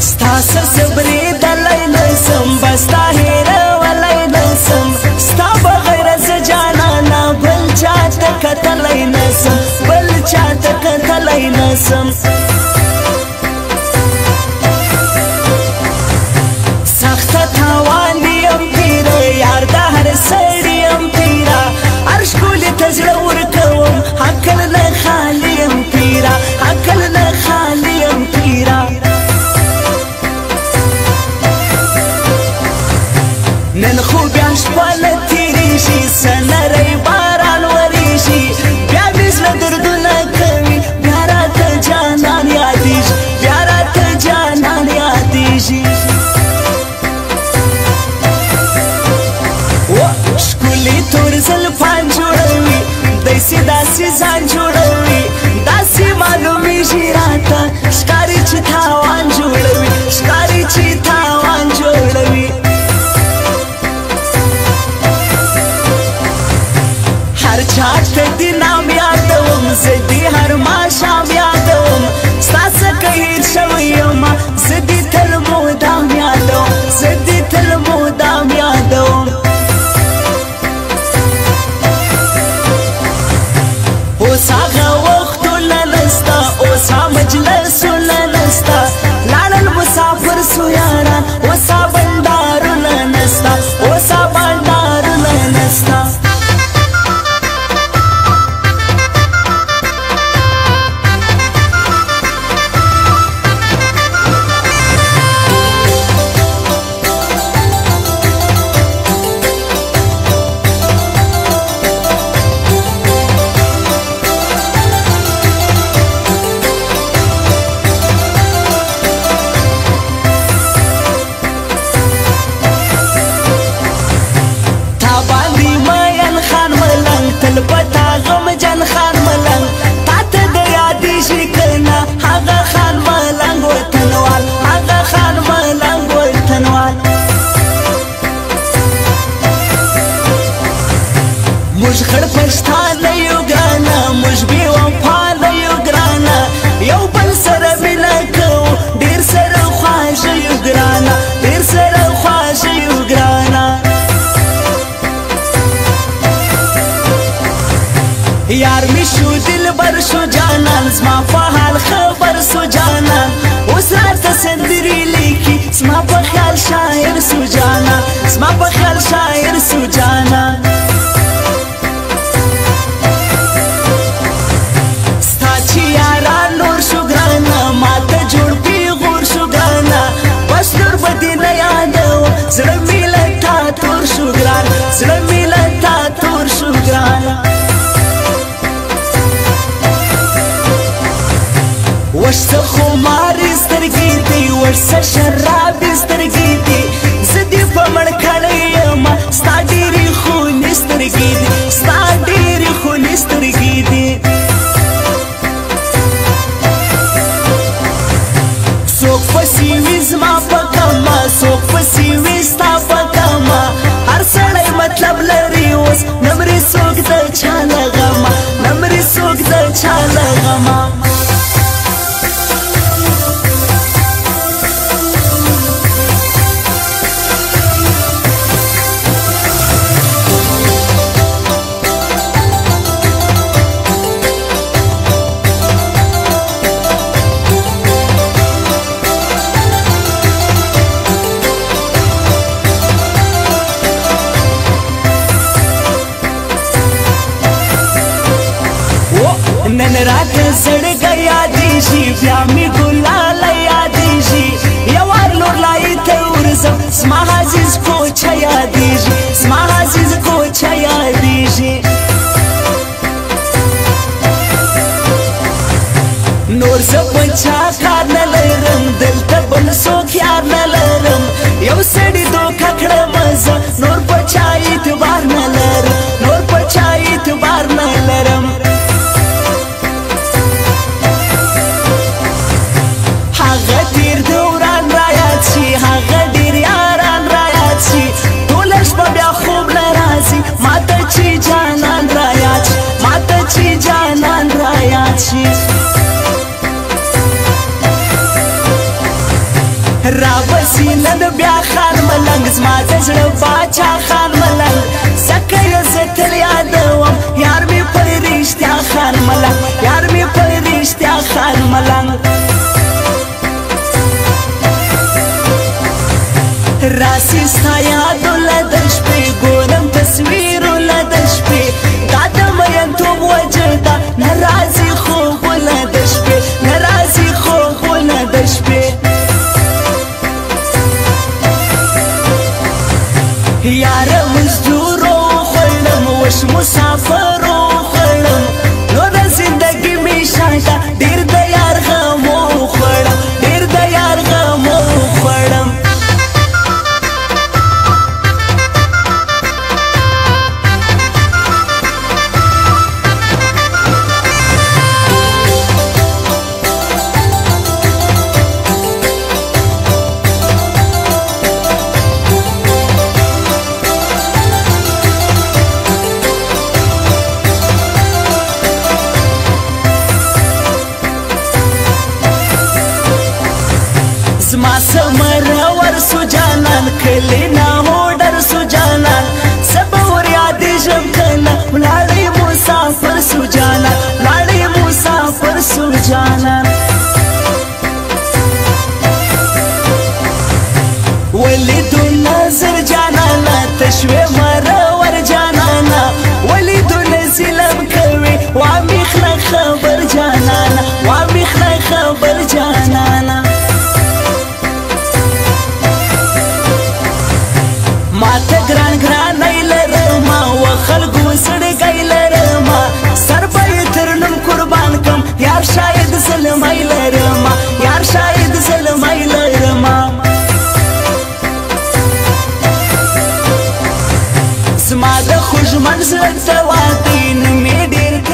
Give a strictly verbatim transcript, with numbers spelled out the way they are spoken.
ستاسو صبرې دلی نسم بستا هېرولای نسم ستا بغیر زه جانانه بل چاته کتلی نسم بل چاته کتلی نسم سخته تاوان یم پیره یار د هر سړي یم پیره هر ښکلي ته زړه ورکوم عقل نه خالي یم پیره عقل نه خالي یم پیره نن خو بیا شپه نه تېرېږي څه نری باران ورېږي بیا مې زړه دردونه کوي بیا راته جانان یادېږي بیا راته جانان یادېږي ښکلي تور زلفان جوړوي داسې داسې ځان جوړوي داسې معلومېږي راته ښکاري چې تاوان جوړوي ښکاري چې تاوان جوړوي هر چاته دې نام یادوم زه دې هر ماښام یادوم ستا څخه هېر شوی یمه زه دې تل مدام یادوم زه دې تل مدام یادوم اوس هغه وختونه نسته اوس ها مجلسونه نسته لاړل مسافر سو یاران اوس ها بنډارونه نسته اوس ها بنډارونه نسته تل پتا غم جن خان ملنګ تا ته د یادېږي کنه هغه خان ملنګ وطنوال هغه خان ملنګ وطنوال موږ خړ پښتانه یو ګرانه موږ بې وفاله یو ګرانه یو بل سره مینه کوو ډېر سره خواږه یو ګرانه ډېر سره خواږه یو ګرانه یار می شو دلبر شو جانان زما په حال خبر سو جانان اوس راته سندرې لیکي زما په خیال شاعر سو جانان زما په خیال شاعر سو جانان ستا چې یاران نور شو ګرانه ماته جوړ پیغور شو ګرانه بس نور به دې نه یادوم زړه مې له تا تور شو ګران زړه مې له تا تور شو ګرانه ورسه خمارې سترګې دي ورسه شرابې سترګې دي زه دې په مړ کړی یمه ستا ډېرې خونې سترګې دي ستا ډېرې خونې سترګې دي څوک پسې وي زما په کمه څوک پسې وي ستا په کمه هر سړی مطلب لري اوس نه مرې څوک د چا له غمه نه مرې څوک د چا له غمه نن راته زړګی یادېږي بیا مې ګلاله یادېږي یو وار لورلایي ته ورځم زما عزیز کوچه یادېږي زما عزیز کوچه یادېږي نور زه په چا کار نه لرم دلته بل څوک یار نه لرم یو سړي دوکه کړمه زه نور په چا اعتبار نه لرم نور په چا اعتبار نه لرم هغه تیر دوران را یاد شي هغه ډېر یاران را یاد شي ټوله شپه بیا خوب نه راځي ماته چې جانان را یاد شي ماته چې جانان را یاد شي رابسی نن بیا خان ملنګ زما د زړه باچا خان ملنګ ځکه یې زه تل یادوم یار مې په رښتیا خان ملنګ یار مې په رښتیا خان ملنګ راسي ستا یادونه د شپې ګورم تصویرونه د شپې دا د مینتوب وجه ده نه راځي خوبونه د شپې نه راځي خوبونه د شپې یاره مزدورو خوړم وش مسافرو خوړم نو د زندګي مې شاته ډېر د یار غمو خوړم ډېر د یار غمو خوړم زما سمره ورسو جانان کلی نه هوډر سو جانان صبر یادې ژم کنه ولاړې مسافر سو جانان ولاړې مسافر سو جانان ولیدو نظر جانانا تشوي مرور جانانا ولیدو نزلم کوي وامیخنه خبر جانانا وامیخنه خبر جانانا ماته ګران ګران لرما و خلکو سړګی لرما سر به تر نن قربان کم یار شاید سلمای لرما یار شاید سلمای لرما زما د خوږ منزل ته وادي نه مې ډېر